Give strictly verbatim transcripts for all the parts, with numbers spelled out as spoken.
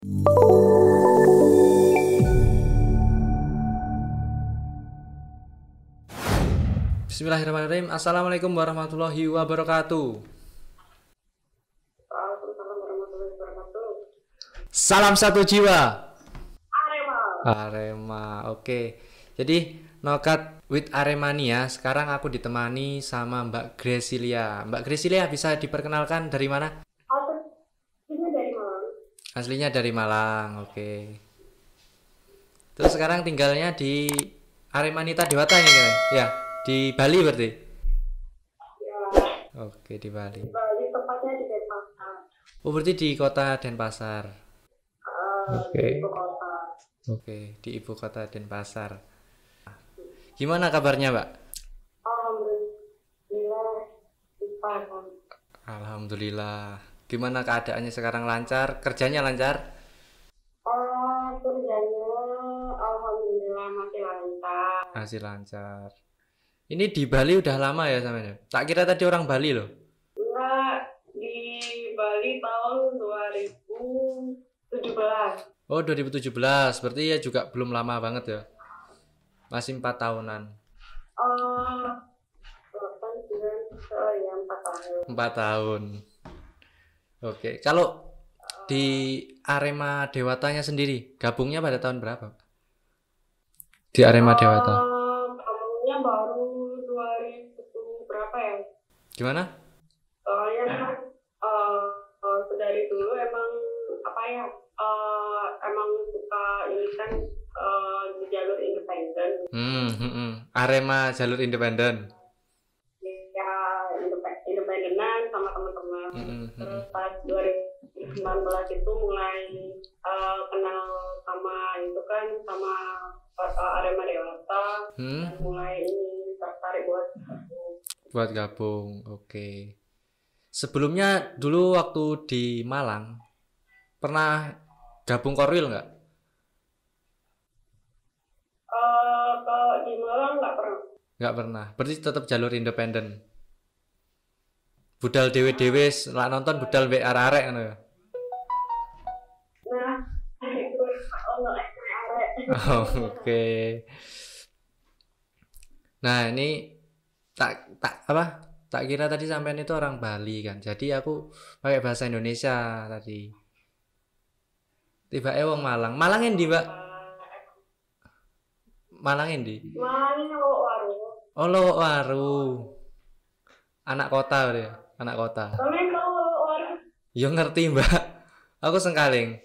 Bismillahirrahmanirrahim. Assalamualaikum warahmatullahi wabarakatuh. Waalaikumsalam warahmatullahi wabarakatuh. Salam satu jiwa. Arema. Arema. Oke. Jadi Nokat with Aremania. Sekarang aku ditemani sama Mbak Gresilia. Mbak Gresilia bisa diperkenalkan dari mana? Aslinya dari Malang. Aslinya dari Malang. Oke. Terus sekarang tinggalnya di Aremanita Dewata ini kan? Ya, di Bali berarti. Ya, Oke, di Bali. di Bali tepatnya di Denpasar. Oh, berarti di kota Denpasar. Uh, Oke. Di ibu kota. Oke, di ibu kota Denpasar. Gimana kabarnya, Mbak? Alhamdulillah. Ipan. Alhamdulillah. Gimana keadaannya sekarang, lancar? Kerjanya lancar? Oh, kerjanya alhamdulillah masih lancar. Masih lancar. Ini di Bali udah lama ya samanya? Tak kira tadi orang Bali loh. Enggak, di Bali tahun dua ribu tujuh belas. Oh, dua ribu tujuh belas. Berarti ya juga belum lama banget ya. Masih empat tahunan. Oh, delapan bulan, oh ya empat tahun. empat tahun. Oke, kalau di Arema Dewatanya sendiri, gabungnya pada tahun berapa? Di Arema Dewata. Oh, kamunya baru dua ribu berapa ya? Gimana? Soalnya kan eh, eh, dari dulu emang apa ya? eh, emang suka ini kan eh, di jalur independen. Hmm, hmm, hmm. Arema jalur independen. Ya indepe- independenan sama teman-teman. Hmm, hmm, hmm. Terus pas dua ribu sembilan belas itu mulai eh, kenal sama itu kan sama eh, Arema Dewata. Hmm, Dan mulai ini tertarik buat buat gabung. Oke. Sebelumnya dulu waktu di Malang pernah gabung Korwil nggak? eh kalau di Malang nggak pernah. Nggak pernah. Berarti tetap jalur independen. Budal dewe-dewe lah nonton budal mbek arek-arek ngono ya. Nah, itu ono arek. Oh, oke. Nah, ini tak tak apa? Tak kira tadi sampean itu orang Bali kan. Jadi aku pakai bahasa Indonesia tadi. Tiba-tiba wong Malang. Malang endi, Mbak? Malang endi? Malang Lowok Waru. Oh, Lowok Waru. Anak kota berarti ya? Anak kota. Sampeyan tahu Lowok Waru? Ya ngerti, Mbak. Aku Sengkaling.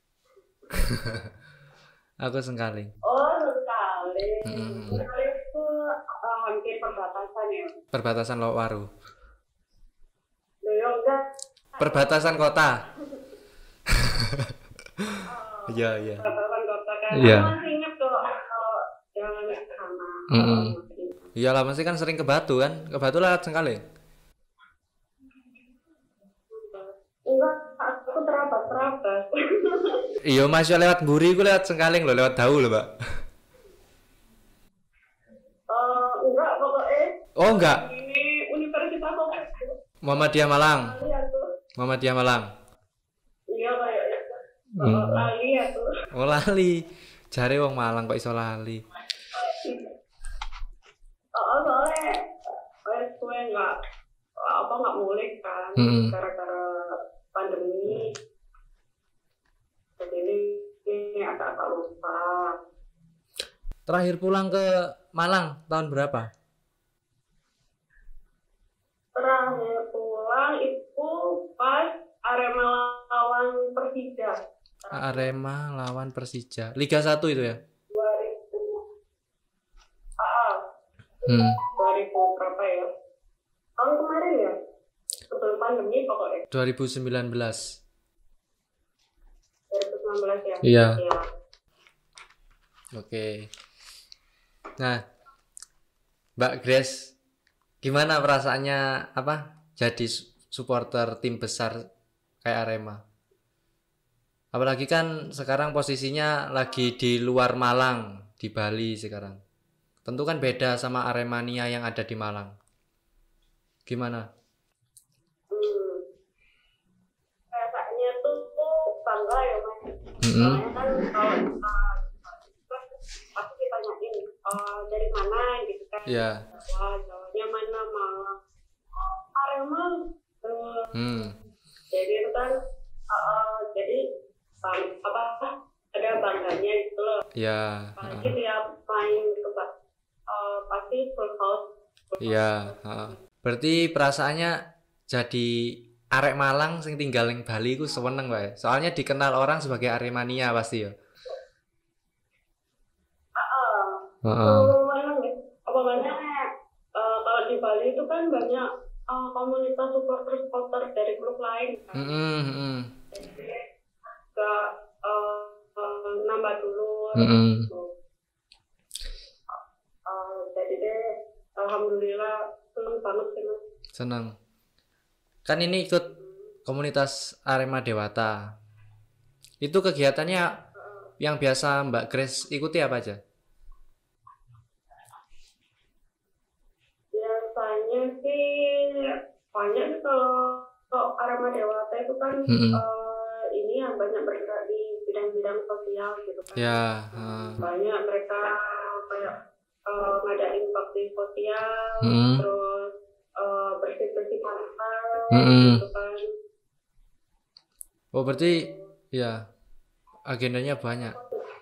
Aku Sengkaling. Oh, sekali. Mm-mm. Sekali itu eh, hampir perbatasan ya. Perbatasan Lowok Waru. Loh, ya enggak. Perbatasan kota. Iya, iya. Perbatasan kota kan. Iya. Aku masih ingat tuh kalau jalan ke sana. Mm-mm. Iyalah, mesti kan sering ke Batu kan? Ke Batu lewat Sengkaling. Enggak, aku terabas-terabas. Iya, masih lewat Mburi ku lewat Sengkaling loh, lewat Dawu loh, Mbak. Eh, enggak, pokoknya Oh, enggak. di Universitas apa? Muhammadiyah Malang. Iya tuh. Muhammadiyah Malang. Iya kayak Hmm. oh, lali ya tuh. Oh, lali. Jare wong Malang kok iso lali. Oh, soalnya wes gue nggak apa nggak mulai kan Hmm. gara-gara pandemi. Jadi ini ini agak-agak lupa. Terakhir pulang ke Malang tahun berapa? Terakhir pulang itu pas Arema lawan Persija Arema lawan Persija. Liga satu itu ya? dua ribu. Ah, Hmm. dua ribu berapa ya? Tahun kemarin ya? Sebelum pandemi pokoknya. dua ribu sembilan belas. dua ribu sembilan belas ya. Iya. Iya. Oke. Nah, Mbak Grace, gimana perasaannya apa jadi su- supporter tim besar kayak Arema? Apalagi kan sekarang posisinya lagi di luar Malang, di Bali sekarang. Tentu kan beda sama Aremania yang ada di Malang. Gimana? Hmm. Rasanya tuh bangga ya mas. Mm-mm. Soalnya kan kalau kita pasti kita tanyain uh, dari mana gitu kan. Ya. Jawa, Jawanya mana Malang. Oh, Arema. Uh, Hmm. Jadi itu kan uh, jadi bang, apa ada bangganya gitu loh. Ya. Apalagi Uh. tiap main ke uh, pasti full house. Iya, heeh. Berarti perasaannya jadi arek Malang sing tinggal ning Bali ku seneng wae. Soalnya dikenal orang sebagai Aremania pasti ya. Heeh. Heeh. So, emang ya, apa banyak uh, kalau di Bali itu kan banyak uh, komunitas supporter-supporter dari klub lain kan. Heeh, heeh. Jadi enggak uh, uh, nambah dulur. Heeh. Uh, jadi deh alhamdulillah seneng banget sih Mas. Seneng. Kan ini ikut komunitas Arema Dewata. Itu kegiatannya yang biasa Mbak Grace ikuti apa aja? Biasanya sih banyak sih kalau kalau Arema Dewata itu kan Mm-mm. uh, ini yang banyak bergerak di bidang-bidang sosial gitu kan. Ya. Uh. Banyak mereka kayak uh, ngadain bakti sosial, Mm-mm. terus uh, bersih-bersih pantai Mm-mm. gitu kan. Oh berarti ya agendanya banyak.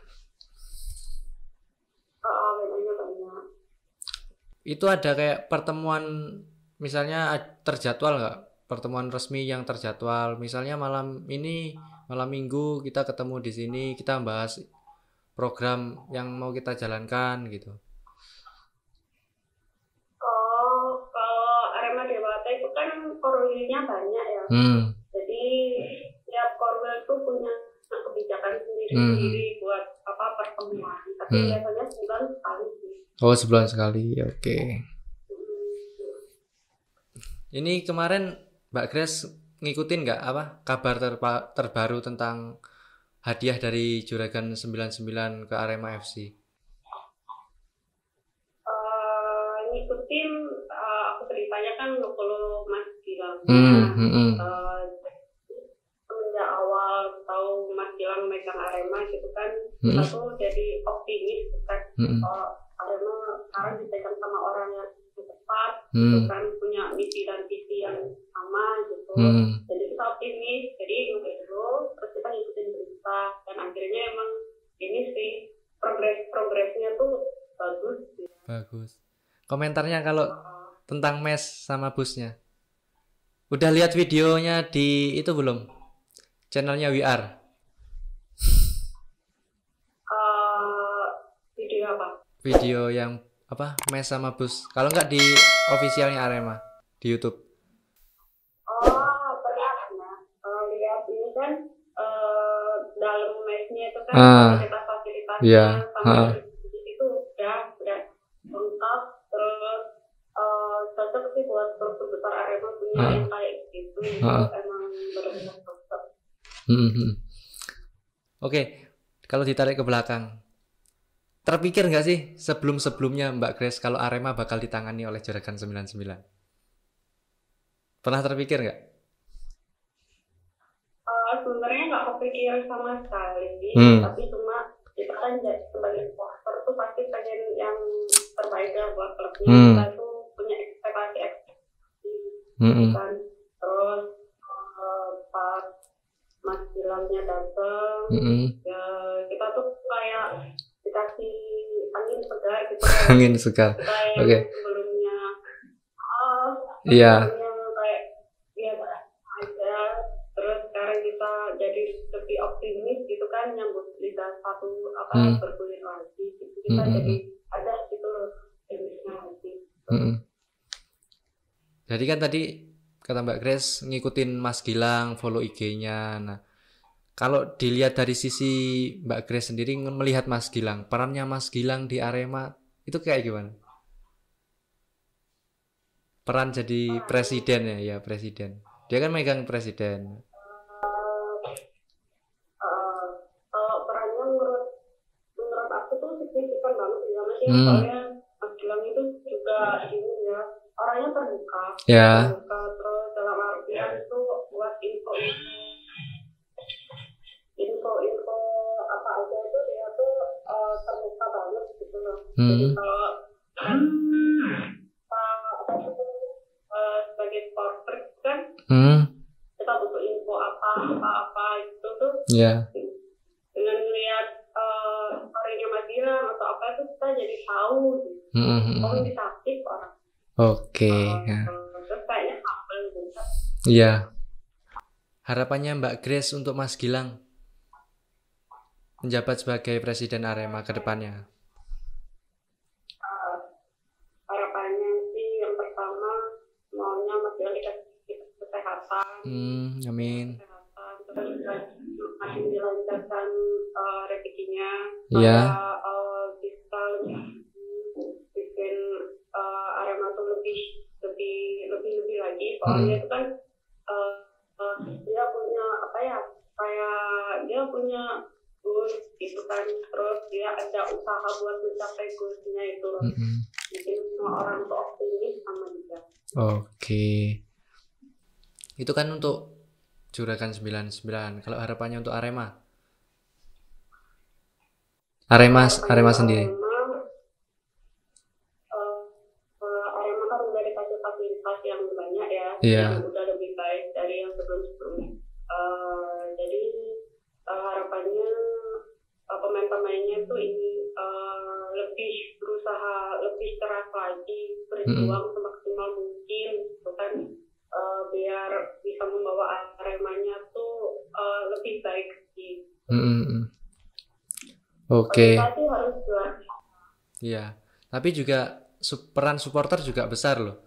Uh, agendanya banyak. Itu ada kayak pertemuan misalnya terjadwal nggak? Pertemuan resmi yang terjadwal. Misalnya malam ini, malam minggu kita ketemu di sini, kita bahas program yang mau kita jalankan gitu. Oh, kalau Arema Dewata itu kan korwilnya banyak ya. Hmm. Jadi tiap korwil itu punya kebijakan sendiri-sendiri hmm. buat apa pertemuan. Tapi hmm. biasanya sebulan sekali sih. Oh sebulan sekali, oke. Okay. Ini kemarin Mbak Grace ngikutin nggak apa kabar terpa- terbaru tentang hadiah dari Juragan sembilan puluh sembilan ke Arema F C? Uh, ngikutin, uh, aku beritanya kan kalau Mas Gilang. Hmm, hmm, hmm. Uh, semenjak awal tahu Mas Gilang megang Arema gitu kan, hmm. kita tuh jadi optimis kan. Hmm. Uh, Arema sekarang dipegang sama orang yang tepat, hmm. gitu kan, punya misi dan visi yang sama gitu. Hmm. Jadi kita optimis, jadi ngikutin dulu, terus kita ngikutin berita, dan akhirnya emang ini sih progres progresnya tuh bagus. Ya. Bagus. Komentarnya kalau uh, tentang mes sama busnya, udah lihat videonya di itu belum? Channelnya W R. Uh, video apa? Video yang apa mes sama bus, kalau nggak di officialnya Arema di YouTube. Oh pernah pernah uh, lihat ini kan uh, dalam mesnya itu kan ah, fasilitas-fasilitasnya iya. sama ah. di situ udah udah lengkap, terus uh, cocok sih buat klub besar Arema punya ah. yang kayak gitu. ah. Itu emang benar-benar cocok. hmm. Oke, okay. Kalau ditarik ke belakang, terpikir nggak sih sebelum-sebelumnya Mbak Grace kalau Arema bakal ditangani oleh Juragan sembilan puluh sembilan? Pernah terpikir nggak? Uh, sebenarnya nggak kepikir sama sekali, hmm. tapi cuma kita kan sebagai supporter tuh pasti pengen yang terbaik lah buat klubnya. Hmm. Kita tuh punya ekspektasi ekspektasi hmm. kan. Terus uh, pas Mas Gilamnya datang, hmm. ya kita tuh kayak dikasih angin segar gitu. Angin segar. Oke. Okay. Sebelumnya, oh, iya. Sebelumnya kayak biasa aja. Terus sekarang kita jadi lebih optimis gitu kan, nyambut liga satu apa hmm. bergulir lagi. Gitu. Kita hmm. jadi ada gitu loh optimisnya lagi. Hmm. Jadi kan tadi kata Mbak Grace ngikutin Mas Gilang, follow I G-nya. Nah, kalau dilihat dari sisi Mbak Grace sendiri melihat Mas Gilang, perannya Mas Gilang di Arema itu kayak gimana? Peran jadi presiden ya, ya presiden. Dia kan megang presiden. Uh, uh, uh, perannya menurut menurut aku tuh signifikan banget ya, Mas. Hmm. Soalnya Mas Gilang itu juga ini ya orangnya terbuka. Ya. Terbuka terus dalam artian itu buat info info info gitu loh. Hmm. Jadi kalau kan uh, sebagai supporter kan Hmm. kita butuh info apa apa apa itu tuh. Ya. Yeah. Dengan lihat uh, story-nya Mas Gilang atau apa itu kita jadi tahu. Hmm. Oh bisa aktif orang. Oke. Okay. Uh, Ya. Terus kayaknya hafal gitu. Iya. Harapannya Mbak Grace untuk Mas Gilang menjabat sebagai presiden Arema ke depannya. Uh, harapannya sih yang pertama maunya Mas Gilang dikasih kesehatan. Hmm, amin. Kesehatan, terus masih dilancarkan uh, rezekinya. Iya. Uh, bisa bikin uh, Arema tuh lebih lebih lebih lebih lagi. Soalnya Hmm. itu kan uh, uh, dia punya apa ya? Kayak dia punya goals gitu kan, terus dia ada usaha buat mencapai goalsnya itu loh. Mm-hmm. Bikin semua orang tuh optimis sama dia. Oke. Itu kan untuk Juragan sembilan puluh sembilan. Kalau harapannya untuk Arema? Arema Harapannya Arema untuk sendiri. Arema, uh, uh, Arema kan udah dikasih fasilitas yang banyak ya, Iya. yang udah lebih baik dari yang sebelum-sebelumnya. Uh, jadi uh, harapannya uh, pemain-pemainnya tuh ini uh, lebih berusaha lebih keras lagi, berjuang Mm-hmm. semaksimal mungkin, gitu kan, uh, biar bisa membawa Aremanya tuh uh, lebih baik lagi. Mm-hmm. Oke. Okay. Organisasi harus juara. Iya. Tapi juga peran supporter juga besar loh.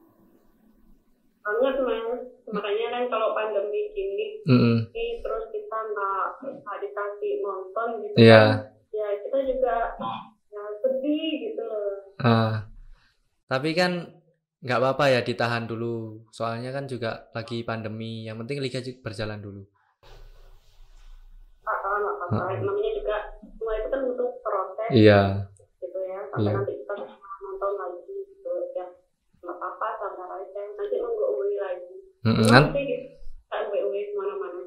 Banget mas, makanya kan kalau pandemi gini, mm-hmm. terus kita nggak nggak dikasih nonton gitu yeah. kan, ya kita juga ya, sedih gitu loh. Ah, tapi kan nggak apa-apa ya ditahan dulu, soalnya kan juga lagi pandemi. Yang penting liga berjalan dulu. Ah, ah, nggak apa-apa. Ah. Namanya juga semua itu kan butuh proses. Iya. Gitu ya, sampai iya. nanti kita nonton lagi gitu ya. Nggak apa-apa, sabar aja. Nanti nunggu uwi lagi. Mm-hmm. Nanti kita uwi-uwi kemana-mana.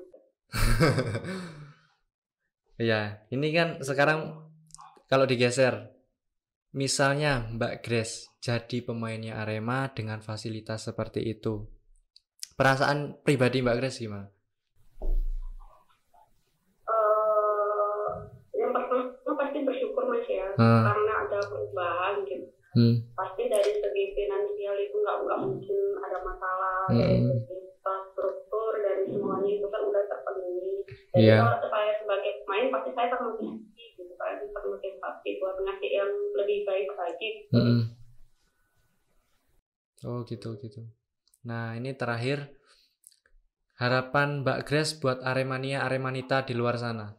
Iya, ini kan sekarang kalau digeser, misalnya Mbak Grace jadi pemainnya Arema dengan fasilitas seperti itu, perasaan pribadi Mbak Grace gimana? Uh, yang pertama pasti bersyukur mas ya, hmm. karena ada perubahan gitu. Hmm. Pasti dari segi finansial itu nggak nggak mungkin ada masalah, hmm. dari segi struktur dari semuanya itu kan udah terpenuhi. Jadi yeah. kalau saya sebagai pemain pasti saya termotivasi gitu kan, termotivasi buat ngasih yang lebih baik lagi. Hmm. Oh gitu gitu. Nah ini terakhir, harapan Mbak Grace buat Aremania Aremanita di luar sana.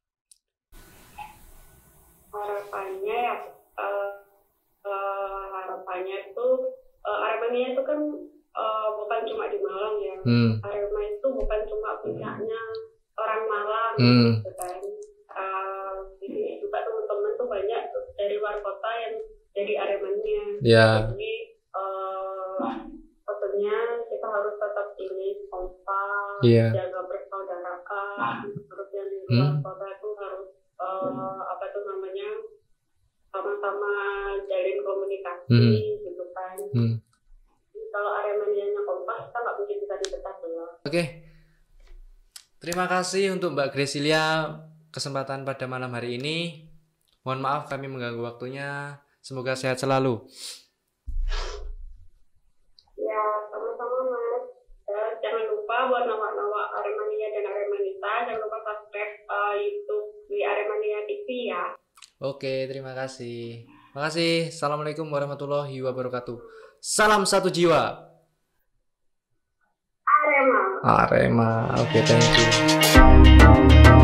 Harapannya ya uh, uh, harapannya itu uh, Aremania itu kan uh, bukan cuma di Malang ya. hmm. Arema itu bukan cuma punyanya orang Malang hmm. gitu kan. Uh, di sini juga teman-teman tuh banyak dari luar kota yang jadi Aremania. Yeah. Jadi uh, maksudnya kita harus tetap ini kompak, yeah. jaga persaudaraan. Terus yang di luar hmm. kota itu harus uh, apa tuh namanya sama-sama jalin komunikasi hmm. gitu kan. Hmm. Kalau Aremanianya kompak, kita nggak mungkin bisa dipecah belah. Oke, okay. Terima kasih untuk Mbak Gracilia kesempatan pada malam hari ini. Mohon maaf kami mengganggu waktunya. Semoga sehat selalu. Ya, sama-sama mas. Uh, jangan lupa buat nawak-nawak Aremania dan Aremanita, jangan lupa subscribe uh, YouTube di Aremania T V ya. Oke, terima kasih. Terima kasih. Assalamualaikum warahmatullahi wabarakatuh. Salam satu jiwa. Arema. Arema. Oke, okay, thank you.